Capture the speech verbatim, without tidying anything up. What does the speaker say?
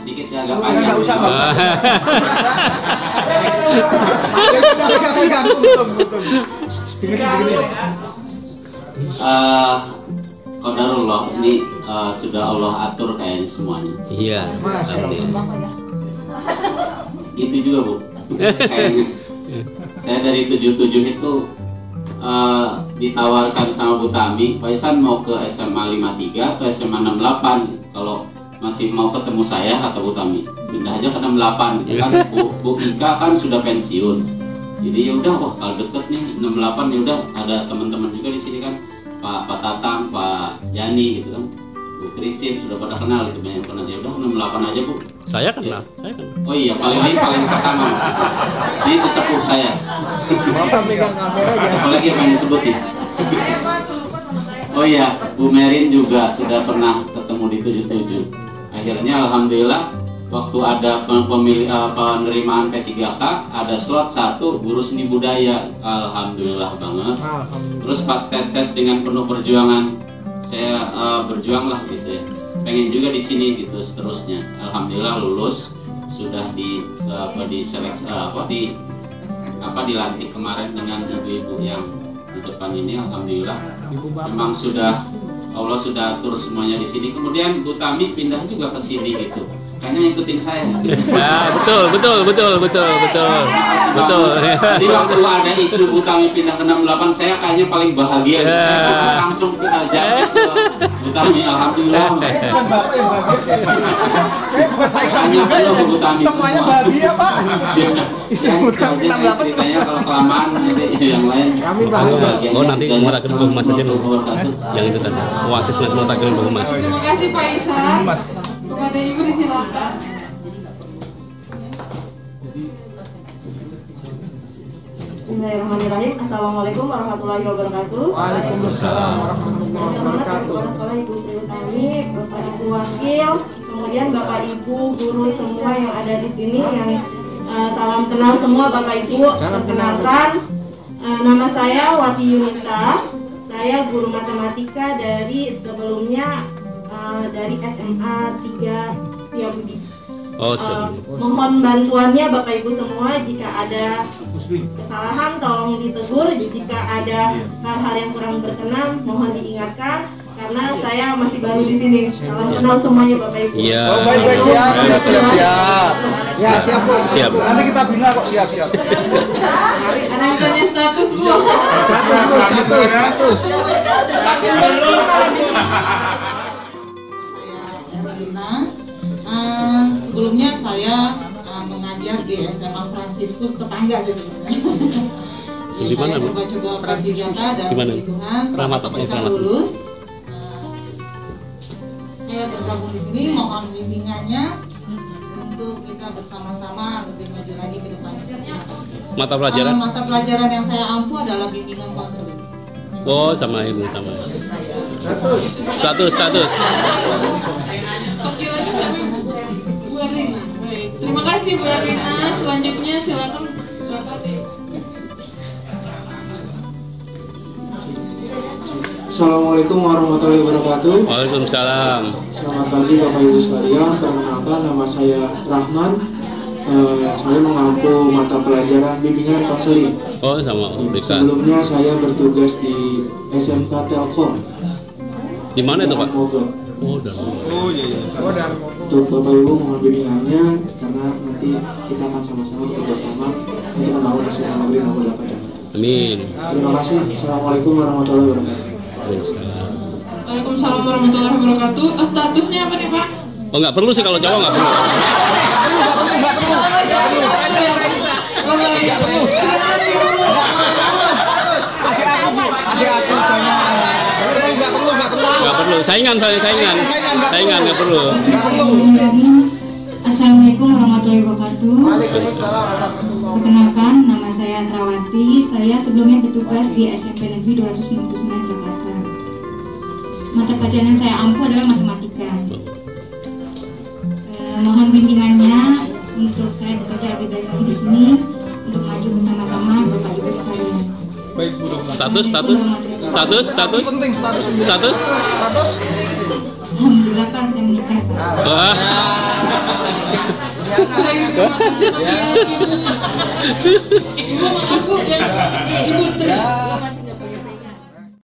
sedikit ya, agak panjang. Enggak usah, Pak. Pegang-pegang, betul-betul. Dengerin-dengerin. Eh, qadarullah, ini uh, sudah Allah atur kayaknya semuanya. Iya. Itu juga Bu. Kayaknya saya dari tujuh puluh tujuh itu uh, ditawarkan sama Bu Tami, Pak Ihsan mau ke S M A lima puluh tiga atau S M A enam puluh delapan. Kalau masih mau ketemu saya kata Bu Tami, pindah aja ke enam puluh delapan. Ya kan Bu, Bu Ika kan sudah pensiun. Jadi ya udah, wah kalau deket nih enam puluh delapan, ya udah ada teman-teman juga di sini kan, Pak Pak Tatang, Pak Jani gitu kan, Bu Christine sudah pada kenal gitu, banyak kenal. Ya udah enam puluh delapan aja Bu. Saya kenal, ya. Saya kenal. Oh iya, paling paling pertama. Ini sesepuh saya. Masa megang kamera ya. Apalagi yang disebutin. Oh iya, Bu Merin juga sudah pernah ketemu di tujuh puluh tujuh. Akhirnya alhamdulillah waktu ada pemilih uh, penerimaan P tiga K ada slot satu guru seni budaya, alhamdulillah banget. Terus pas tes-tes dengan penuh perjuangan, saya uh, berjuang lah gitu ya, pengen juga di sini gitu seterusnya. Alhamdulillah lulus, sudah di uh, apa di seleksi uh, apa di apa dilantik kemarin dengan ibu-ibu yang di depan ini. Alhamdulillah memang sudah Allah sudah atur semuanya di sini. Kemudian Bu Tami pindah juga ke sini gitu, kayaknya ikutin saya. Ya, betul, betul, betul, betul, betul, betul. Jadi waktu ada isu Bu Tami pindah ke enam puluh delapan, saya kayaknya paling bahagia. Saya langsung ke jawab ke Bu Tami, alhamdulillah. Bukan Bapak yang bahagia. Bukan Pak Ihsan juga ya. Semuanya bahagia Pak. Isi Bu Tami enam puluh delapan. Ceritanya kalau kelamaan nanti yang lain. Kami bahagia. Oh nanti mau takirin Bang Mas aja dulu. Yang itu tadi. Oasis nanti mau takirin Bang Mas. Terima kasih Pak Ihsan. Mas. Kepada Ibu disilakan. Bismillahirrahmanirrahim. Assalamualaikum warahmatullahi wabarakatuh. Waalaikumsalam warahmatullahi wabarakatuh. Kepala Sekolah Ibu Sri Utami, Bapak Ibu Wakil, kemudian Bapak Ibu guru semua yang ada di sini, yang uh, salam kenal semua Bapak Ibu. Perkenalkan, uh, nama saya Wati Yunita. Saya guru matematika dari sebelumnya uh, dari S M A tiga Setiabudi. Oh, uh, mohon bantuannya Bapak Ibu semua, jika ada kesalahan tolong ditegur, jika ada hal-hal yang kurang berkenan mohon diingatkan, karena saya masih baru di sini. Salam kenal semuanya Bapak Ibu. Iya. Oh, baik baik siap, siap siap siap. Ya siap Bu. Siap. Nanti kita bina kok, siap siap. Ada yang tanya status Bu. Status status status. Uh, sebelumnya saya uh, mengajar di S M A Fransiskus, tetangga sih sebenarnya. Di mana? Saya coba-coba berjata dan puji Tuhan, bisa lulus. Uh, saya bergabung di sini, mohon bimbingannya untuk kita bersama-sama lebih maju lagi ke depan. Mata pelajaran? Uh, mata pelajaran yang saya ampu adalah bimbingan konseling. Oh, sama ibu sama. Status, status. Bu Erlina. Baik. Terima kasih Bu Erlina. Selanjutnya silakan Bapak. Assalamualaikum warahmatullahi wabarakatuh. Waalaikumsalam. Selamat pagi Bapak Ibu sekalian. Perkenalkan, nama saya Rahman. Uh, saya mengampu mata pelajaran bimbingan konseling. Oh, sama Om Rika. Sebelumnya saya bertugas di S M K Telkom. Di mana itu Pak? Mogot. Oh, udah. Oh iya iya. Oh dan Untuk Bapak Ibu mohon bimbingannya, karena nanti kita akan sama-sama bekerja sama untuk membangun S M K Negeri nomor delapan Jakarta. Amin. Terima kasih. Assalamualaikum warahmatullahi wabarakatuh. Waalaikumsalam warahmatullahi wabarakatuh. Oh, statusnya apa nih Pak? Oh, nggak perlu sih kalau cowok nggak perlu. nggak perlu nggak perlu nggak perlu. Nggak perlu. Adik aku, adik aku jangan. Nggak perlu, nggak perlu. Nggak perlu. Saingan saya saingan. Saingan nggak perlu. Nggak perlu. Assalamualaikum warahmatullahi wabarakatuh. Waalaikumsalam warahmatullahi wabarakatuh. Perkenalkan, nama saya Trawati. Saya sebelumnya bertugas di S M P Negeri dua ratus enam puluh sembilan Jakarta. Mata pelajaran yang saya ampu adalah matematika. Eh, mohon bimbingannya untuk saya bekerja lebih baik lagi di sini untuk maju bersama-sama Bapak Ibu sekalian. Baik Bu Dokter. Status, status, status, status, Penting status. status. Status. Alhamdulillah Pak, sudah menikah. Wah. Terima kasih Pak Kiai. Ibu aku ya, Ibu Tri.